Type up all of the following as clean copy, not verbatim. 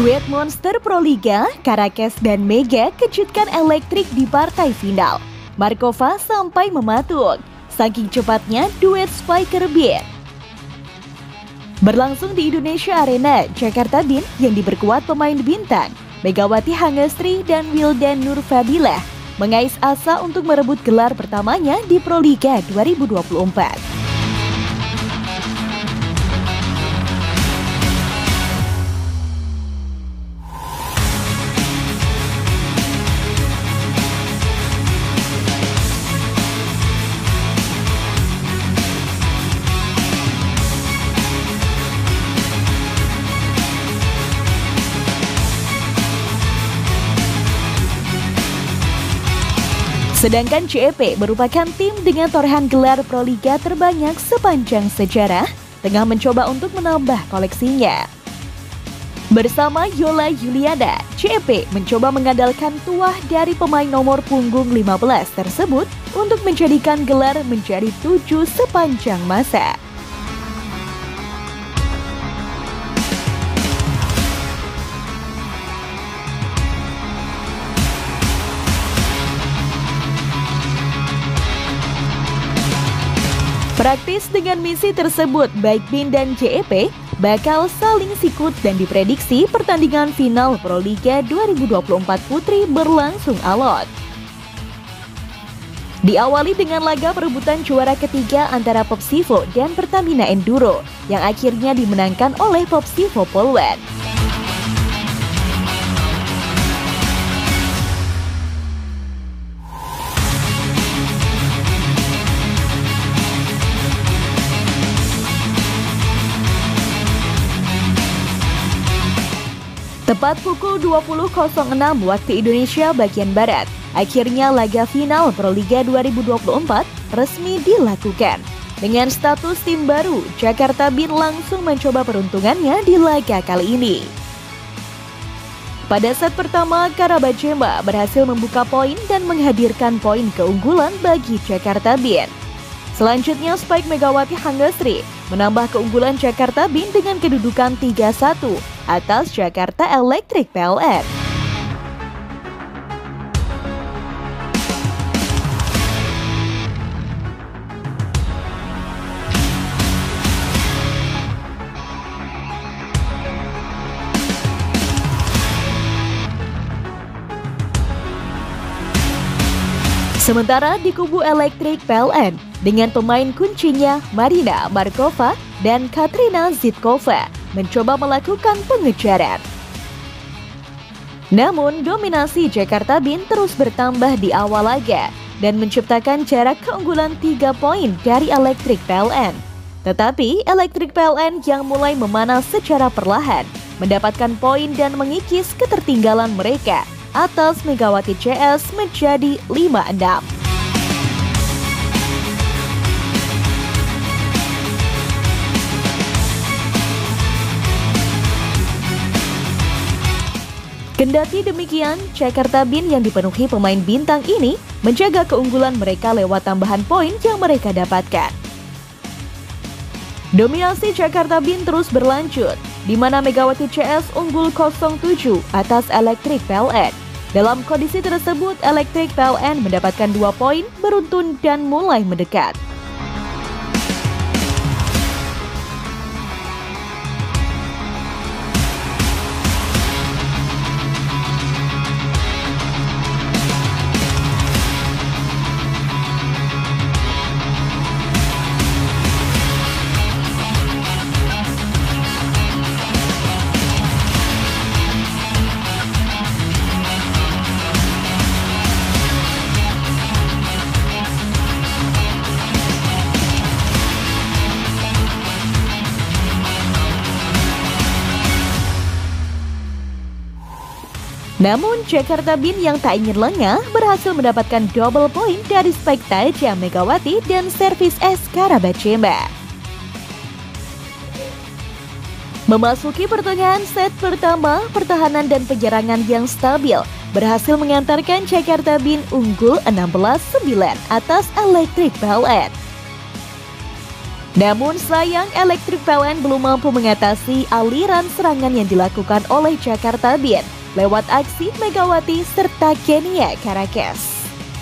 Duet monster Proliga, Caracas dan Mega kejutkan Elektrik di partai final. Markova sampai mematung, saking cepatnya duet Spiker Beat. Berlangsung di Indonesia Arena, Jakarta Beat yang diperkuat pemain bintang Megawati Hangestri dan Wildan Nurfadilah mengais asa untuk merebut gelar pertamanya di Proliga 2024. Sedangkan CEP merupakan tim dengan torehan gelar Proliga terbanyak sepanjang sejarah, tengah mencoba untuk menambah koleksinya. Bersama Yola Yuliana, CEP mencoba mengandalkan tuah dari pemain nomor punggung 15 tersebut untuk menjadikan gelar menjadi 7 sepanjang masa. Praktis dengan misi tersebut, baik BIN dan JEP bakal saling sikut dan diprediksi pertandingan final Proliga 2024 Putri berlangsung alot. Diawali dengan laga perebutan juara ketiga antara Popsivo dan Pertamina Enduro yang akhirnya dimenangkan oleh Popsivo Polwan. Tepat pukul 20.06 waktu Indonesia bagian Barat, akhirnya laga final Proliga 2024 resmi dilakukan. Dengan status tim baru, Jakarta Beat langsung mencoba peruntungannya di laga kali ini. Pada set pertama, Karabachemba berhasil membuka poin dan menghadirkan poin keunggulan bagi Jakarta Beat. Selanjutnya, Spike Megawati Hangestri menambah keunggulan Jakarta Beat dengan kedudukan 3-1 atas Jakarta Elektrik PLN. Sementara di kubu Elektrik PLN, dengan pemain kuncinya Marina Markova dan Katrina Zitkova mencoba melakukan pengejaran. Namun, dominasi Jakarta Beat terus bertambah di awal laga dan menciptakan jarak keunggulan 3 poin dari Elektrik PLN. Tetapi, Elektrik PLN yang mulai memanas secara perlahan mendapatkan poin dan mengikis ketertinggalan mereka atas Megawati CS menjadi 5-6. Kendati demikian, Jakarta Beat yang dipenuhi pemain bintang ini menjaga keunggulan mereka lewat tambahan poin yang mereka dapatkan. Dominasi Jakarta Beat terus berlanjut, di mana Megawati CS unggul 0-7 atas Elektrik PLN. Dalam kondisi tersebut, Elektrik PLN mendapatkan 2 poin beruntun dan mulai mendekat. Namun, Jakarta Beat yang tak ingin lengah berhasil mendapatkan double point dari spike tajam Megawati dan servis es Karabachemba. Memasuki pertengahan set pertama, pertahanan dan penyerangan yang stabil berhasil mengantarkan Jakarta Beat unggul 16-9 atas Elektrik PLN. Namun sayang Electric PLN belum mampu mengatasi aliran serangan yang dilakukan oleh Jakarta Beat lewat aksi Megawati serta Kenia Caracas.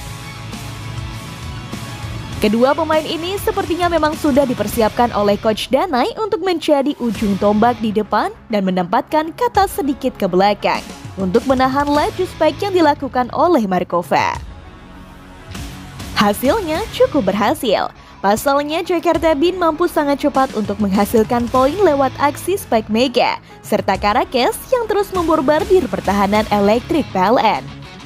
Kedua pemain ini sepertinya memang sudah dipersiapkan oleh Coach Danai untuk menjadi ujung tombak di depan dan menempatkan kata sedikit ke belakang untuk menahan laju spike yang dilakukan oleh Markova. Hasilnya cukup berhasil. Pasalnya Jakarta Beat mampu sangat cepat untuk menghasilkan poin lewat aksi spike Mega serta Caracas yang terus memborbardir pertahanan Electric PLN.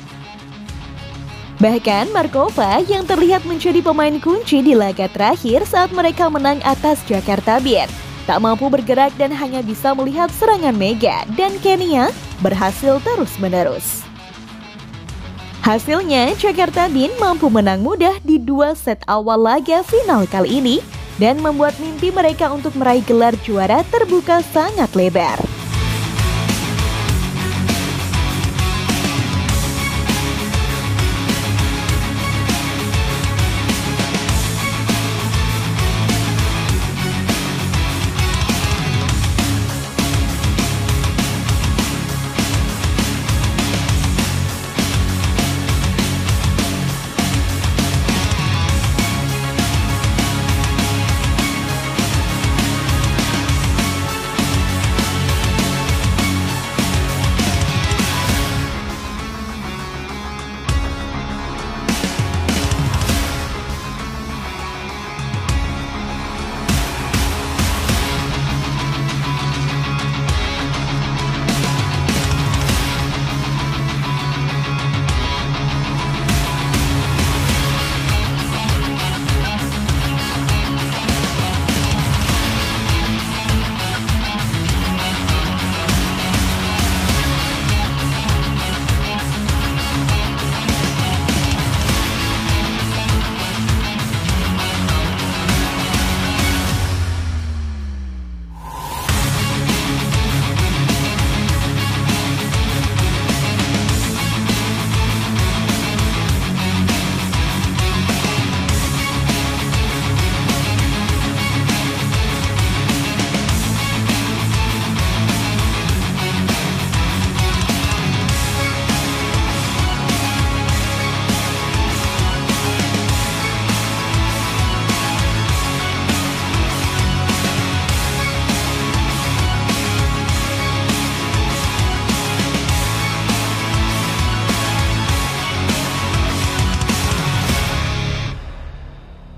Bahkan Markova yang terlihat menjadi pemain kunci di laga terakhir saat mereka menang atas Jakarta Beat tak mampu bergerak dan hanya bisa melihat serangan Mega dan Kenia berhasil terus-menerus. Hasilnya Jakarta Beat mampu menang mudah di 2 set awal laga final kali ini dan membuat mimpi mereka untuk meraih gelar juara terbuka sangat lebar.